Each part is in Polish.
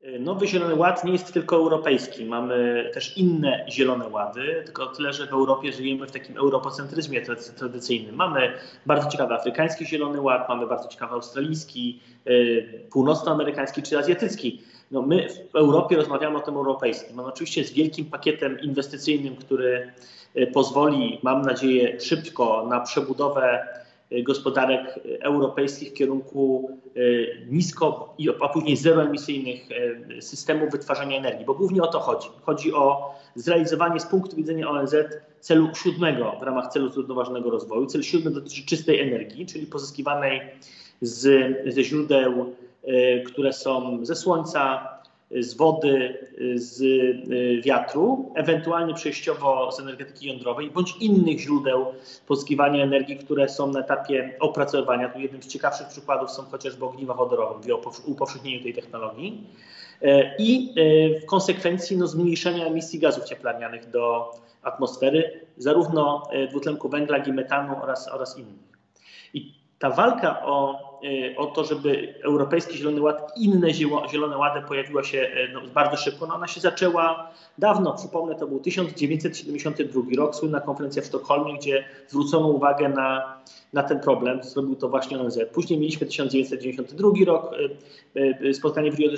Nowy Zielony Ład nie jest tylko europejski. Mamy też inne zielone łady, tylko tyle, że w Europie żyjemy w takim europocentryzmie tradycyjnym. Mamy bardzo ciekawy afrykański Zielony Ład, mamy bardzo ciekawy australijski, północnoamerykański czy azjatycki. No my w Europie rozmawiamy o tym europejskim. On oczywiście z wielkim pakietem inwestycyjnym, który pozwoli, mam nadzieję, szybko na przebudowę gospodarek europejskich w kierunku nisko, a później zeroemisyjnych systemów wytwarzania energii, bo głównie o to chodzi. Chodzi o zrealizowanie z punktu widzenia ONZ celu 7 w ramach celu zrównoważonego rozwoju. Cel 7 dotyczy czystej energii, czyli pozyskiwanej ze źródeł, które są ze słońca, z wody, z wiatru, ewentualnie przejściowo z energetyki jądrowej bądź innych źródeł pozyskiwania energii, które są na etapie opracowywania. Tu jednym z ciekawszych przykładów są chociażby ogniwa wodorowe, o upowszechnieniu tej technologii i w konsekwencji zmniejszenia emisji gazów cieplarnianych do atmosfery, zarówno dwutlenku węgla, jak i metanu oraz innych. I ta walka o to, żeby Europejski Zielony Ład i inne zielone łady pojawiła się bardzo szybko. Ona się zaczęła dawno, przypomnę, to był 1972 rok, słynna konferencja w Sztokholmie, gdzie zwrócono uwagę na ten problem. Zrobił to właśnie ONZ. Później mieliśmy 1992 rok, spotkanie w Rio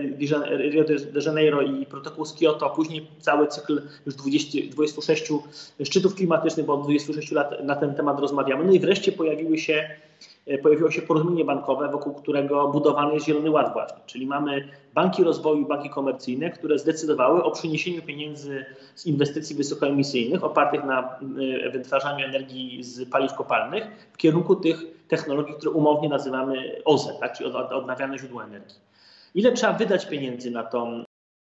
de Janeiro i protokół z Kioto, później cały cykl już 26 szczytów klimatycznych, bo od 26 lat na ten temat rozmawiamy. No i wreszcie pojawiło się porozumienie bankowe, wokół którego budowany jest Zielony Ład właśnie. Czyli mamy banki rozwoju, banki komercyjne, które zdecydowały o przeniesieniu pieniędzy z inwestycji wysokoemisyjnych opartych na wytwarzaniu energii z paliw kopalnych w kierunku tych technologii, które umownie nazywamy OZE, tak? Czyli odnawialne źródła energii. Ile trzeba wydać pieniędzy na tą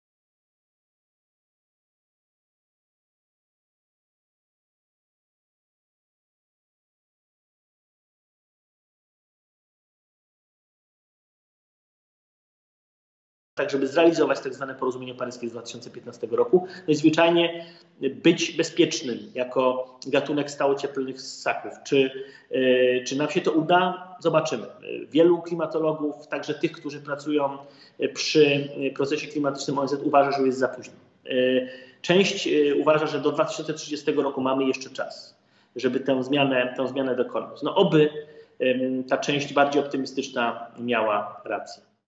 tak, żeby zrealizować tak zwane porozumienie paryskie z 2015 roku, no i zwyczajnie być bezpiecznym jako gatunek stałocieplnych ssaków. Czy nam się to uda? Zobaczymy. Wielu klimatologów, także tych, którzy pracują przy procesie klimatycznym ONZ, uważa, że już jest za późno. Część uważa, że do 2030 roku mamy jeszcze czas, żeby tę zmianę dokonać. No oby ta część bardziej optymistyczna miała rację.